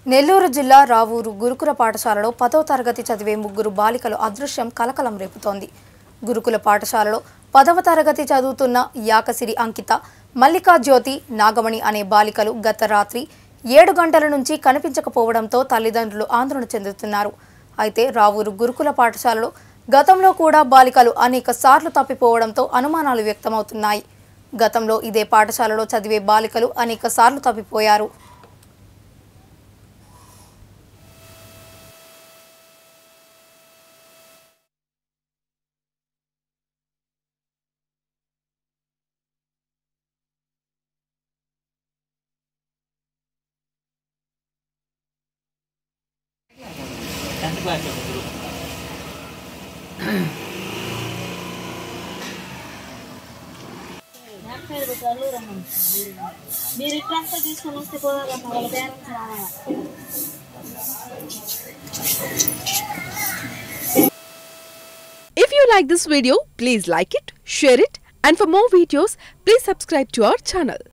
నెల్లూరు జిల్లా రావూరు గురుకుల పాఠశాలలో 10వ తరగతి చదివే ముగ్గురు బాలికలు అదృశ్యం కలకలం రేపుతోంది. గురుకుల పాఠశాలలో 10వ తరగతి చదువుతున్న యాకసిరి అంకిత, మల్లికా జ్యోతి, నాగమణి అనే బాలికలు గత రాత్రి 7 గంటల నుంచి కనిపించకపోవడంతో తల్లిదండ్రులు ఆందోళన చెందుతున్నారు. అయితే రావూరు గురుకుల పాఠశాలలో గతంలో కూడా బాలికలు అనేక సార్లు తప్పిపోవడంతో అనుమానాలు వ్యక్తమవుతున్నాయి. గతంలో ఇదే పాఠశాలలో చదివే బాలికలు అనేక సార్లు తప్పిపోయారు. If you like this video, please like it, share it, and for more videos, please subscribe to our channel.